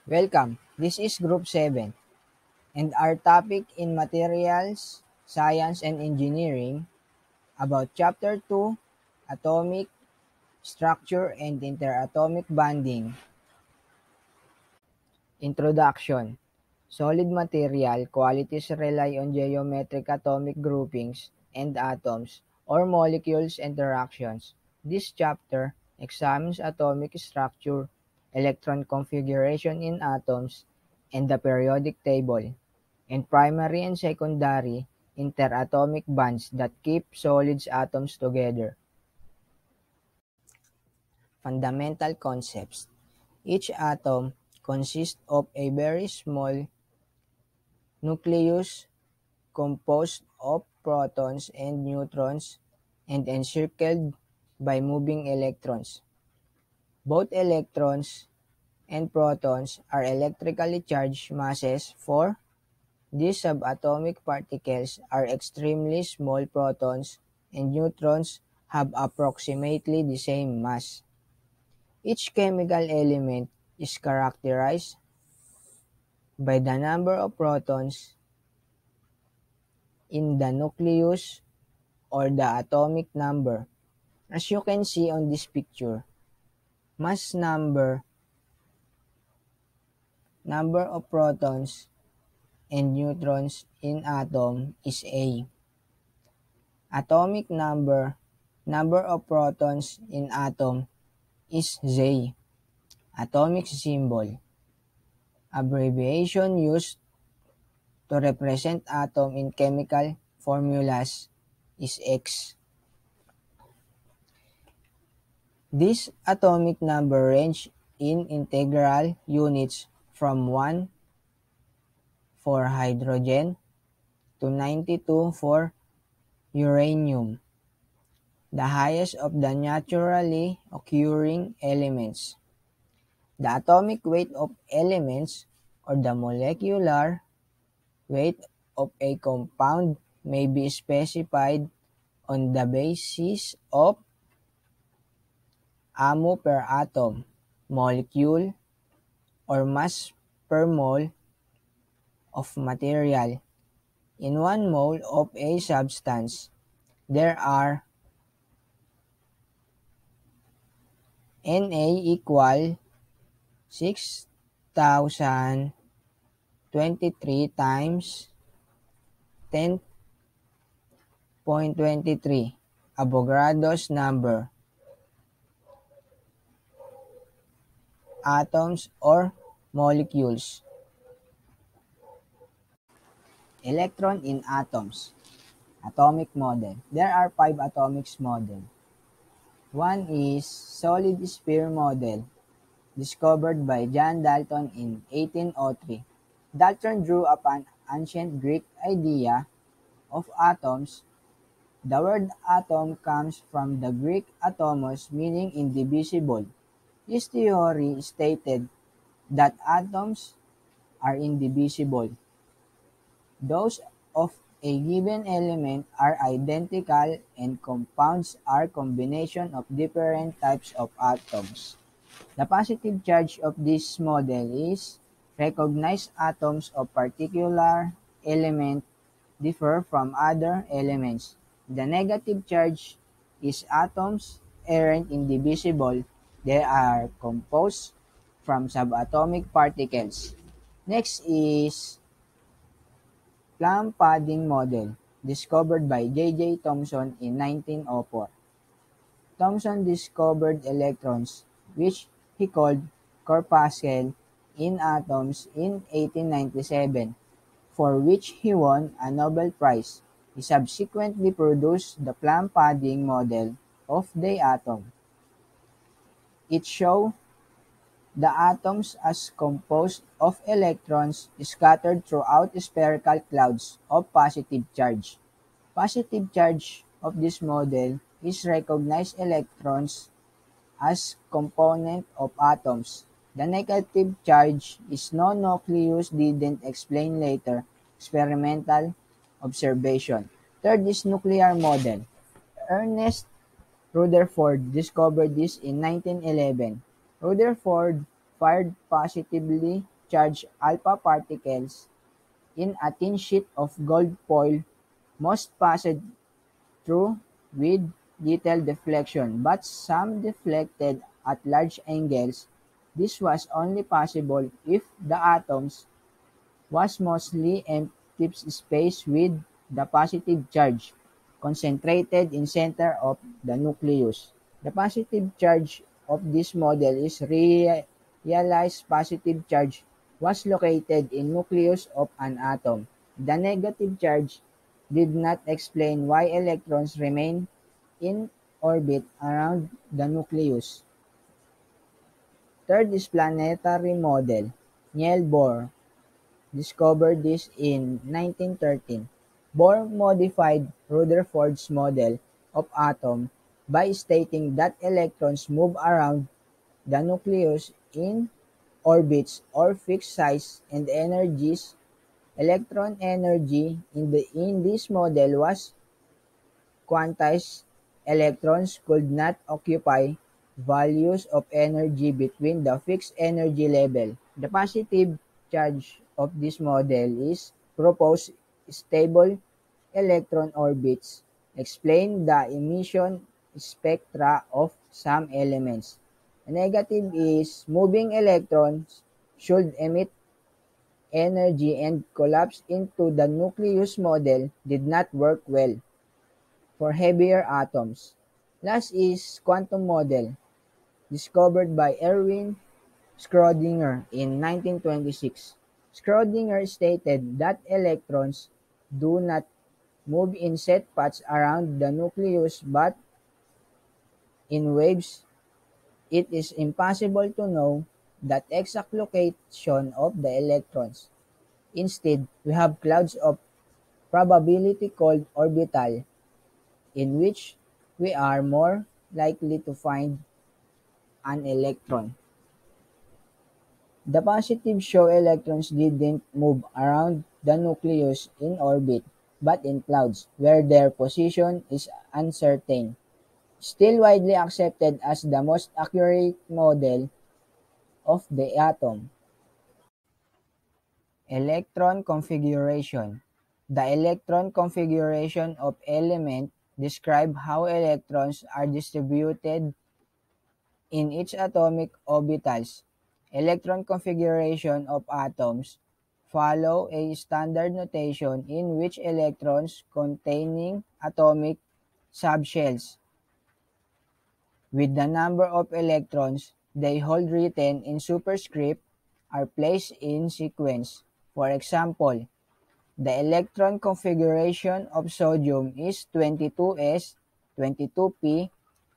Welcome, this is Group 7, and our topic in Materials, Science and Engineering about Chapter 2, Atomic Structure and Interatomic Bonding. Introduction. Solid material qualities rely on geometric atomic groupings and atoms or molecules interactions. This chapter examines atomic structure, electron configuration in atoms, and the periodic table, and primary and secondary interatomic bonds that keep solids atoms together. Fundamental concepts. Each atom consists of a very small nucleus composed of protons and neutrons and encircled by moving electrons. Both electrons and protons are electrically charged masses, for these subatomic particles are extremely small. Protons and neutrons have approximately the same mass. Each chemical element is characterized by the number of protons in the nucleus or the atomic number. As you can see on this picture, mass number of protons and neutrons in atom is A. Atomic number of protons in atom is Z. Atomic symbol, abbreviation used to represent atom in chemical formulas, is X. This atomic number range in integral units from 1 for hydrogen to 92 for uranium, the highest of the naturally occurring elements. The atomic weight of elements, or the molecular weight of a compound, may be specified on the basis of AMU per atom, molecule, or mass per mole of material. In 1 mole of a substance, there are Na equal 6,023 times 10.23 Avogadro's number atoms or molecules. Electron in atoms. Atomic model. There are 5 atomic models. One is solid sphere model, discovered by John Dalton in 1803. Dalton drew upon ancient Greek idea of atoms. The word atom comes from the Greek atomos, meaning indivisible. His theory stated that atoms are indivisible. Those of a given element are identical and compounds are combination of different types of atoms. The positive charge of this model is recognized atoms of particular element differ from other elements. The negative charge is atoms aren't indivisible. They are composed from subatomic particles. Next is plum pudding model, discovered by J. Thomson in 1904. Thomson discovered electrons, which he called corpuscles, in atoms in 1897, for which he won a Nobel Prize. He subsequently produced the plum pudding model of the atom. It showed the atoms as composed of electrons scattered throughout spherical clouds of positive charge. Positive charge of this model is recognized electrons as component of atoms. The negative charge is no nucleus didn't explain later experimental observation. Third is nuclear model. Ernest Rutherford discovered this in 1911. Rutherford fired positively charged alpha particles in a thin sheet of gold foil. Most passed through with little deflection, but some deflected at large angles. This was only possible if the atoms was mostly empty space with the positive charge concentrated in center of the nucleus. The positive charge of this model is realized positive charge was located in nucleus of an atom. The negative charge did not explain why electrons remain in orbit around the nucleus. Third is planetary model. Niels Bohr discovered this in 1913. Bohr modified Rutherford's model of atom by stating that electrons move around the nucleus in orbits or fixed size and energies. Electron energy in this model was quantized. Electrons could not occupy values of energy between the fixed energy level. The positive charge of this model is proposed stable electron orbits explain the emission spectra of some elements. The negative is moving electrons should emit energy and collapse into the nucleus model did not work well for heavier atoms. Last is quantum model, discovered by Erwin Schrödinger in 1926. Schrödinger stated that electrons do not move in set paths around the nucleus but in waves. It is impossible to know the exact location of the electrons. Instead, we have clouds of probability called orbital, in which we are more likely to find an electron. The positive show electrons didn't move around the nucleus in orbit, but in clouds, where their position is uncertain. Still widely accepted as the most accurate model of the atom. Electron configuration. The electron configuration of element describe how electrons are distributed in each atomic orbitals. Electron configuration of atoms follow a standard notation in which electrons containing atomic subshells with the number of electrons they hold written in superscript are placed in sequence. For example, the electron configuration of sodium is 22s, 22p,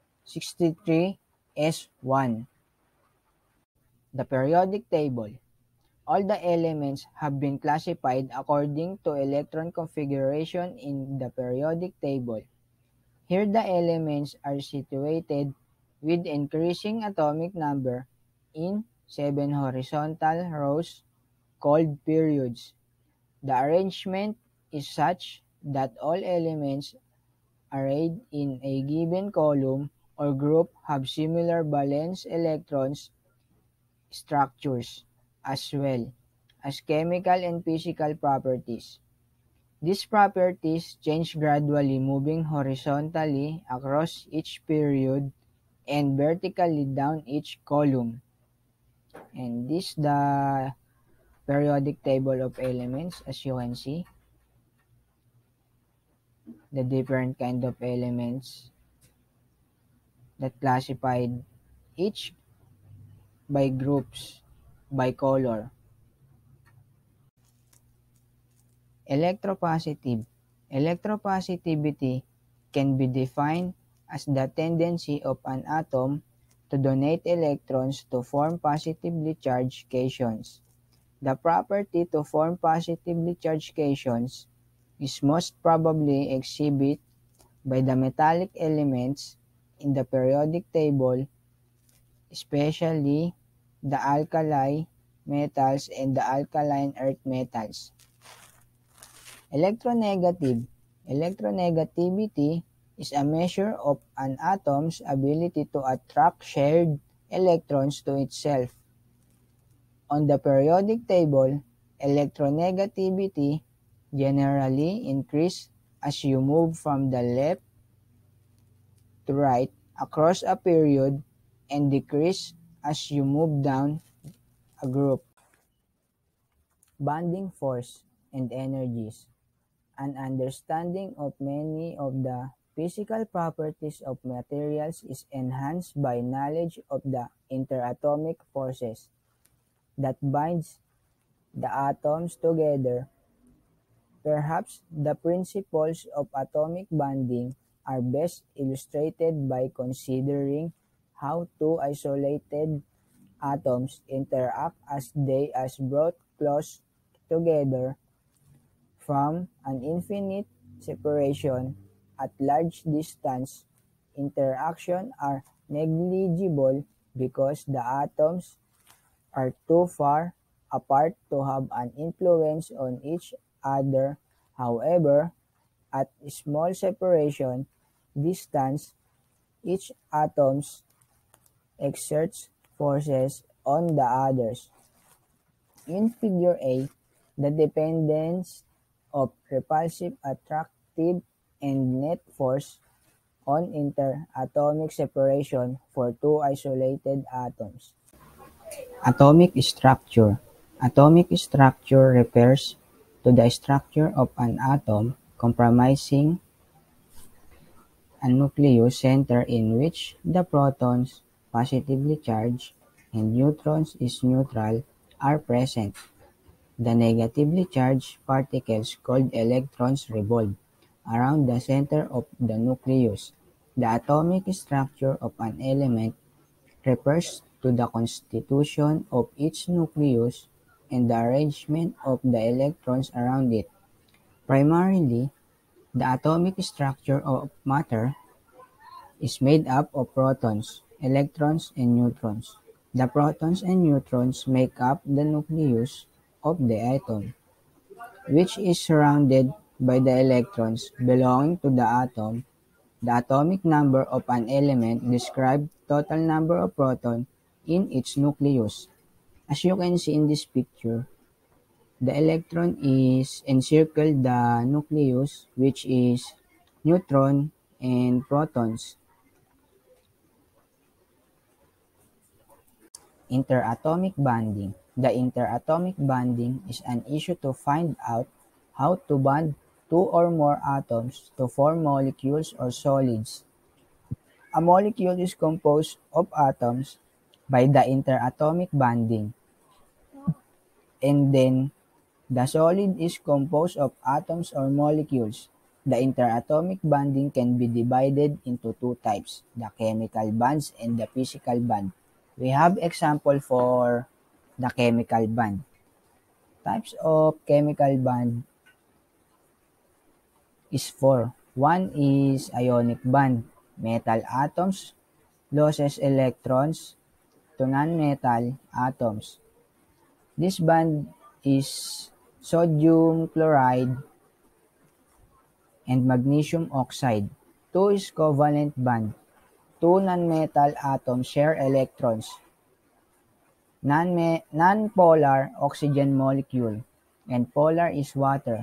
63s1. The periodic table. All the elements have been classified according to electron configuration in the periodic table. Here the elements are situated with increasing atomic number in 7 horizontal rows called periods. The arrangement is such that all elements arrayed in a given column or group have similar valence electrons structures as well as chemical and physical properties. These properties change gradually moving horizontally across each period and vertically down each column. And this the periodic table of elements. As you can see, the different kind of elements that classified each by groups by color. Electropositive. Electropositivity can be defined as the tendency of an atom to donate electrons to form positively charged cations. The property to form positively charged cations is most probably exhibited by the metallic elements in the periodic table, especially the alkali metals and the alkaline earth metals. Electronegative. Electronegativity is a measure of an atom's ability to attract shared electrons to itself. On the periodic table, electronegativity generally increases as you move from the left to right across a period and decreases as you move down a group. Bonding force and energies. An understanding of many of the physical properties of materials is enhanced by knowledge of the interatomic forces that binds the atoms together. Perhaps the principles of atomic bonding are best illustrated by considering how two isolated atoms interact as they are brought close together from an infinite separation at large distance. Interactions are negligible because the atoms are too far apart to have an influence on each other. However, at small separation distance, each atom exerts forces on the others. In Figure A, the dependence of repulsive, attractive, and net force on interatomic separation for two isolated atoms. Atomic structure. Atomic structure refers to the structure of an atom comprising a nucleus center in which the protons, positively charged, and neutrons is neutral, are present. The negatively charged particles called electrons revolve around the center of the nucleus. The atomic structure of an element refers to the constitution of each nucleus and the arrangement of the electrons around it. Primarily, the atomic structure of matter is made up of protons, electrons, and neutrons. The protons and neutrons make up the nucleus of the atom, which is surrounded by the electrons belonging to the atom. The atomic number of an element describes total number of protons in its nucleus. As you can see in this picture, the electron is encircled the nucleus, which is neutron and protons. Interatomic bonding. The interatomic bonding is an issue to find out how to bond two or more atoms to form molecules or solids. A molecule is composed of atoms by the interatomic bonding, and then the solid is composed of atoms or molecules. The interatomic bonding can be divided into two types, the chemical bonds and the physical bond. We have example for the chemical bond. Types of chemical bond is four. One is ionic bond. Metal atoms loses electrons to non-metal atoms. This bond is sodium chloride and magnesium oxide. Two is covalent bond. Two non-metal atoms share electrons. Non-polar oxygen molecule and polar is water.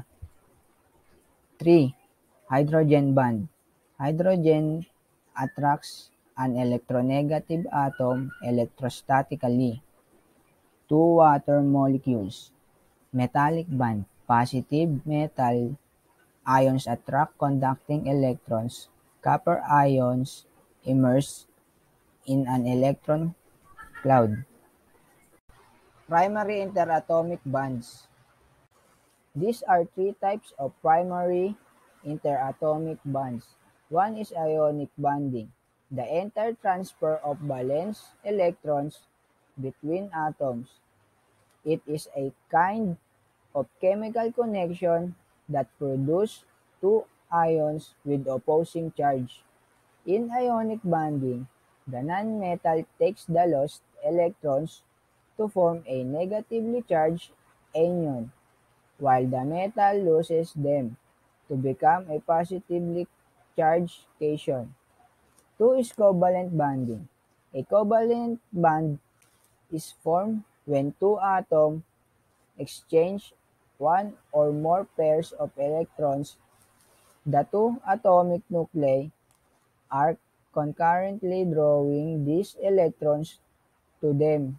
3. Hydrogen bond. Hydrogen attracts an electronegative atom electrostatically. Two water molecules. Metallic bond. Positive metal ions attract conducting electrons. Copper ions immerse in an electron cloud. Primary interatomic bonds. These are three types of primary interatomic bonds. One is ionic bonding, the entire transfer of valence electrons between atoms. It is a kind of chemical connection that produces two ions with opposing charge. In ionic bonding, the nonmetal takes the lost electrons to form a negatively charged anion, while the metal loses them to become a positively charged cation. Two is covalent bonding. A covalent bond is formed When two atoms exchange one or more pairs of electrons, the two atomic nuclei are concurrently drawing these electrons to them.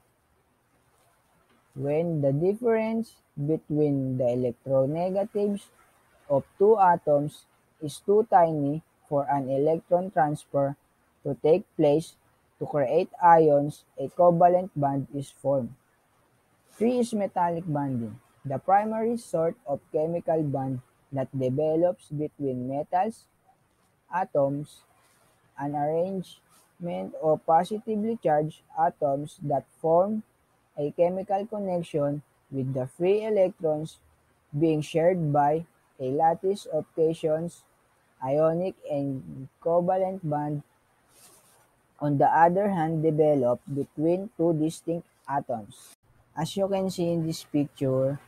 When the difference between the electronegatives of two atoms is too tiny for an electron transfer to take place to create ions, a covalent bond is formed. 3 is metallic bonding, the primary sort of chemical bond that develops between metals, atoms, an arrangement of positively charged atoms that form a chemical connection with the free electrons being shared by a lattice of cations. Ionic and covalent bond, on the other hand, develop between two distinct atoms. As you can see in this picture,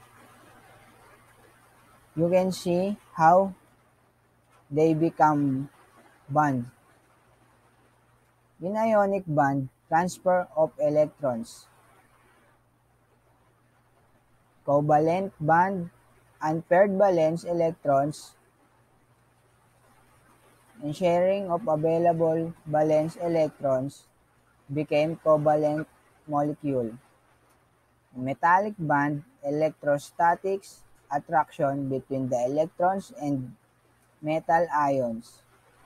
you can see how they become bond. In ionic bond, transfer of electrons. Covalent bond, unpaired valence electrons and sharing of available valence electrons became covalent molecule. Metallic bond, electrostatics, attraction between the electrons and metal ions.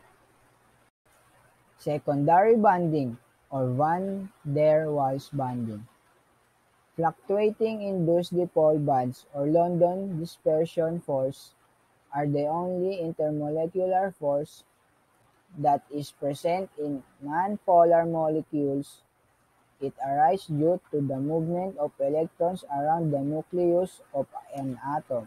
Secondary bonding or van der Waals bonding. Fluctuating induced dipole bonds or London dispersion force are the only intermolecular force that is present in nonpolar molecules. It arises due to the movement of electrons around the nucleus of an atom.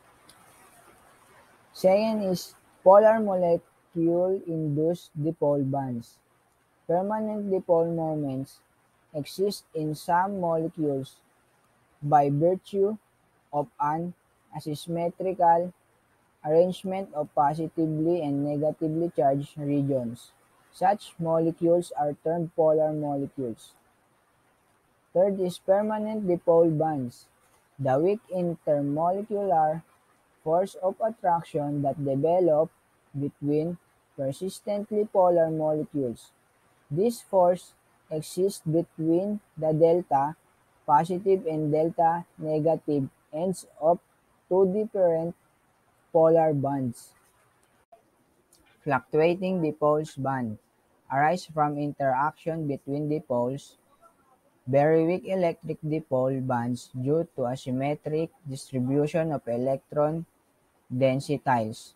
Second is polar molecule-induced dipole bonds. Permanent dipole moments exist in some molecules by virtue of an asymmetrical arrangement of positively and negatively charged regions. Such molecules are termed polar molecules. Third is permanent dipole bonds, the weak intermolecular force of attraction that develop between persistently polar molecules. This force exists between the delta positive and delta negative ends of two different polar bonds. Fluctuating dipoles bond arise from interaction between dipoles. Very weak electric dipole bonds due to asymmetric distribution of electron densities.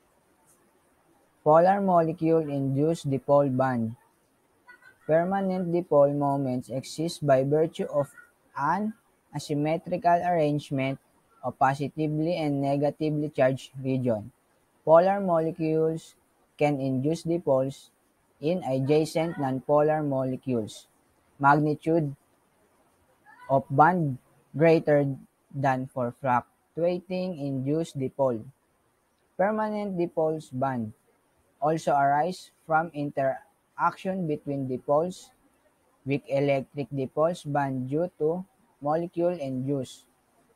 Polar molecule-induced dipole bond. Permanent dipole moments exist by virtue of an asymmetrical arrangement of positively and negatively charged region. Polar molecules can induce dipoles in adjacent nonpolar molecules. Magnitude of bond greater than for fluctuating induced dipole. Permanent dipoles bond also arise from interaction between dipoles. Weak electric dipoles bond due to molecule-induced.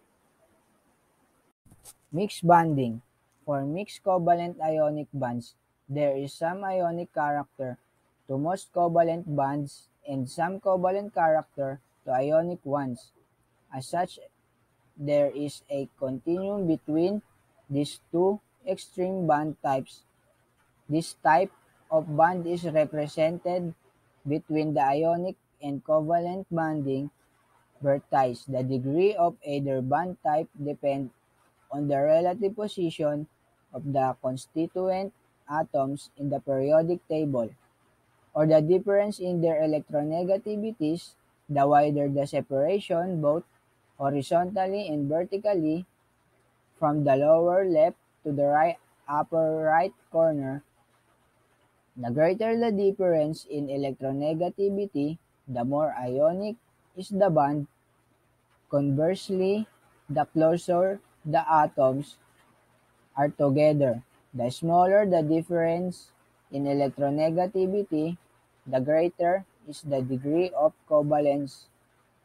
Mixed bonding. For mixed covalent ionic bonds, there is some ionic character to most covalent bonds and some covalent character to ionic ones. As such, there is a continuum between these two extreme bond types. This type of bond is represented between the ionic and covalent bonding vertices. The degree of either bond type depends on the relative position of the constituent atoms in the periodic table, or the difference in their electronegativities. The wider the separation, both horizontally and vertically, from the lower left to the upper right corner, the greater the difference in electronegativity, the more ionic is the bond. Conversely, the closer the atoms are together, the smaller the difference in electronegativity, the greater is the degree of covalence.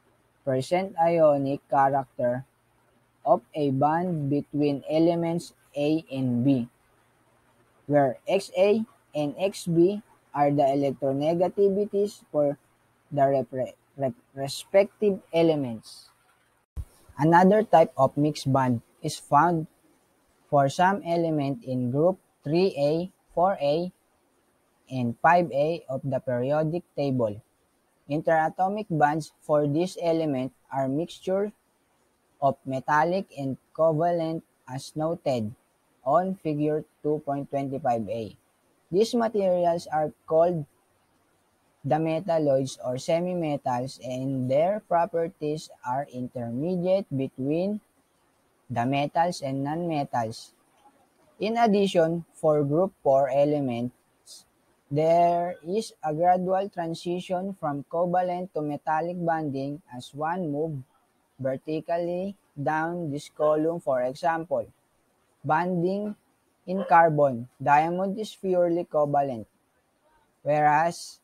present ionic character of a bond between elements A and B, where Xa and Xb are the electronegativities for the respective elements. Another type of mixed bond is found for some element in group 3A, 4A, and 5A of the periodic table. Interatomic bonds for this element are mixture of metallic and covalent as noted on figure 2.25a. These materials are called the metalloids or semimetals, and their properties are intermediate between the metals and nonmetals. In addition, for group 4 elements, there is a gradual transition from covalent to metallic bonding as one moves vertically down this column. For example, bonding in carbon, diamond is purely covalent, whereas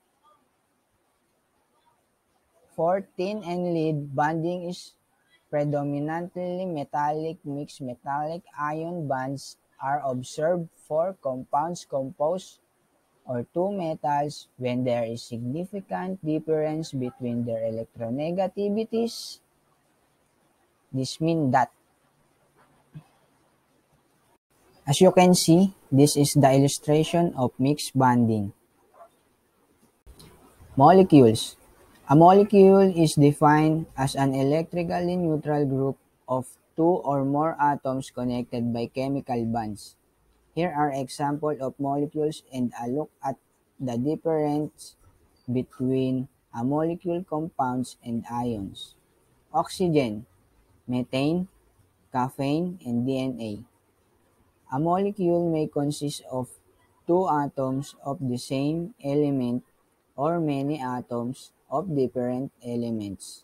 for tin and lead, bonding is predominantly metallic. Mixed metallic ion bonds are observed for compounds composed or two metals when there is significant difference between their electronegativities. This means that, as you can see, this is the illustration of mixed bonding. Molecules. A molecule is defined as an electrically neutral group of two or more atoms connected by chemical bonds. Here are examples of molecules and a look at the difference between a molecule compounds and ions. Oxygen, methane, caffeine, and DNA. A molecule may consist of two atoms of the same element or many atoms of different elements.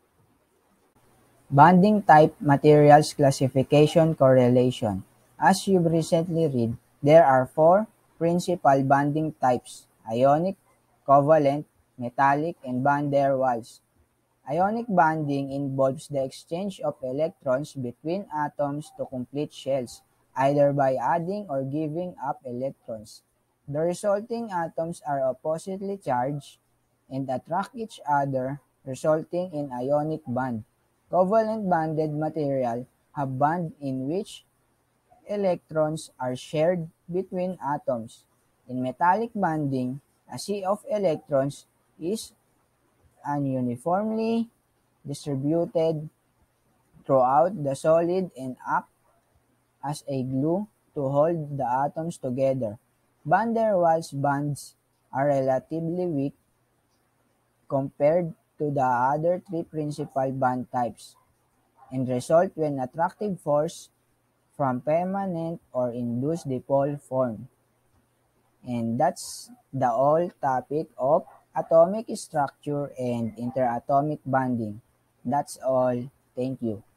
Bonding type materials classification correlation. As you've recently read, there are four principal bonding types: ionic, covalent, metallic, and van der Waals. Ionic bonding involves the exchange of electrons between atoms to complete shells, either by adding or giving up electrons. The resulting atoms are oppositely charged and attract each other, resulting in ionic bond. Covalent bonded material have bond in which electrons are shared between atoms. In metallic bonding, a sea of electrons is uniformly distributed throughout the solid and act as a glue to hold the atoms together. Van der Waals bonds are relatively weak compared to the other three principal bond types and result when attractive force from permanent or induced dipole form. And that's the whole topic of atomic structure and interatomic bonding. That's all. Thank you.